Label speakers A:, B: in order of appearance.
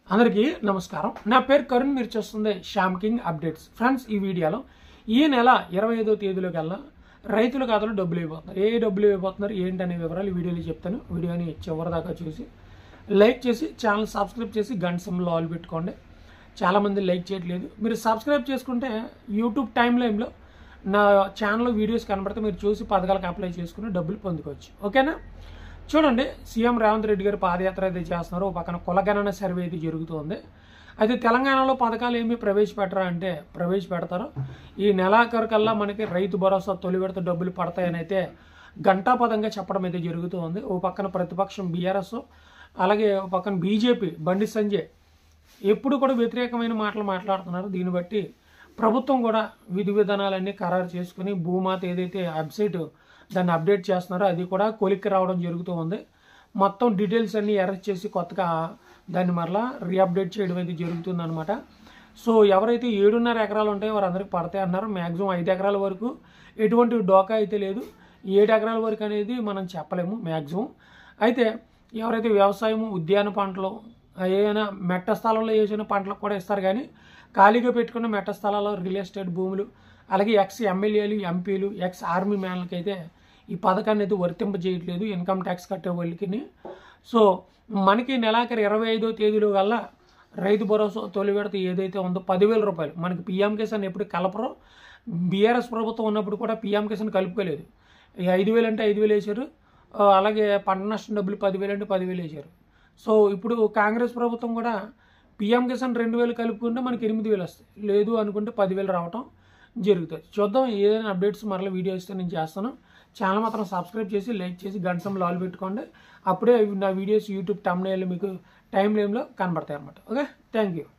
A: అందరికీ నమస్కారం. నా పేరు కరుణ్. మీరు చూస్తుంది శ్యామ్ కింగ్ అప్డేట్స్. ఫ్రెండ్స్, ఈ వీడియోలో ఈ నెల 25వ తేదీలోకల్లా రైతుల ఖాతాలో డబ్బులు అయిపోతున్నారు. ఏ డబ్బులు అయిపోతున్నారు ఏంటనే వివరాలు ఈ వీడియోలో చెప్తాను. వీడియోని చివరిదాకా చూసి లైక్ చేసి ఛానల్ సబ్స్క్రైబ్ చేసి గంట సింబల్ ఆల్ పెట్టుకోండి. చాలామంది లైక్ చేయట్లేదు. మీరు సబ్స్క్రైబ్ చేసుకుంటే యూట్యూబ్ టైం లైన్లో నా ఛానల్లో వీడియోస్ కనబడితే మీరు చూసి పథకాలకు అప్లై చేసుకుని డబ్బులు పొందుకోవచ్చు. ఓకేనా? చూడండి, సీఎం రేవంత్ రెడ్డి గారు పాదయాత్ర అయితే చేస్తున్నారు. ఒక పక్కన కులగణన సర్వే అయితే జరుగుతుంది. అయితే తెలంగాణలో పథకాలు ఏమీ ప్రవేశపెట్టరా అంటే ప్రవేశపెడతారు. ఈ నెలాఖరు కల్లా మనకి రైతు భరోసా తొలి విడత డబ్బులు పడతాయని అయితే ఘంటాపదంగా చెప్పడం అయితే జరుగుతూ ఉంది. ఓ పక్కన ప్రతిపక్షం బీఆర్ఎస్, అలాగే ఓ పక్కన బీజేపీ బండి సంజయ్ ఎప్పుడు కూడా వ్యతిరేకమైన మాటలు మాట్లాడుతున్నారు. దీన్ని బట్టి ప్రభుత్వం కూడా విధి విధానాలన్నీ ఖరారు చేసుకుని భూమాత ఏదైతే వెబ్సైట్ దాన్ని అప్డేట్ చేస్తున్నారో అది కూడా కొలిక్కి రావడం జరుగుతూ ఉంది. మొత్తం డీటెయిల్స్ అన్నీ అరెస్ట్ చేసి కొత్తగా దాన్ని మరలా రీఅప్డేట్ చేయడం అయితే జరుగుతుంది అనమాట. సో ఎవరైతే 7.5 ఎకరాలు ఉంటాయో వారందరికీ పడతాయి అన్నారు. మ్యాక్సిమం 5 ఎకరాల వరకు ఎటువంటి డోకా అయితే లేదు. 7 ఎకరాల వరకు అనేది మనం చెప్పలేము మ్యాక్సిమం. అయితే ఎవరైతే వ్యవసాయము, ఉద్యాన పంటలు, ఏదైనా మెట్ట స్థలంలో వేసిన పంటలకు కూడా ఇస్తారు. కానీ ఖాళీగా పెట్టుకున్న మెట్ట స్థలాల్లో రియల్ ఎస్టేట్ భూములు, అలాగే ఎక్స్ ఎమ్మెల్యేలు, ఎంపీలు, ఎక్స్ ఆర్మీ మ్యాన్లకి అయితే ఈ పథకాన్ని అయితే వర్తింపజేయట్లేదు ఇన్కమ్ ట్యాక్స్ కట్టే వాళ్ళకి. సో మనకి నెలాఖరు 25వ తేదీలో కల్లా రైతు భరోసా తొలి విడత ఏదైతే ఉందో 10,000 రూపాయలు మనకి పీఎం కిసాన్ ఎప్పుడు కలపరో. బీఆర్ఎస్ ప్రభుత్వం ఉన్నప్పుడు కూడా పీఎం కిసాన్ కలుపుకోలేదు. 5,000 అంటే 5,000 వేశారు. అలాగే పంట నష్టం డబ్బులు 10,000 అంటే 10,000 వేశారు. సో ఇప్పుడు కాంగ్రెస్ ప్రభుత్వం కూడా పీఎం కిసాన్ 2,000 కలుపుకుంటే మనకి 8,000 వస్తాయి. లేదు అనుకుంటే 10,000 రావటం జరుగుతుంది. చూద్దాం, ఏదైనా అప్డేట్స్ మరలా వీడియో ఇస్తే నేను చేస్తాను. ఛానల్ మాత్రం సబ్స్క్రైబ్ చేసి లైక్ చేసి గంట సింబల్ ఆల్ పెట్టుకోండి. అప్పుడే నా వీడియోస్ యూట్యూబ్ టైం లైన్లో మీకు టైం లైన్లో కనబడతాయి అన్నమాట. Okay, thank you.